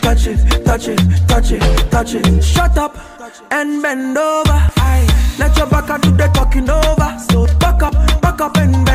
touch it, touch it, touch it, touch it. Shut up and bend over. Aye. Let your back do the talking over. So back up and bend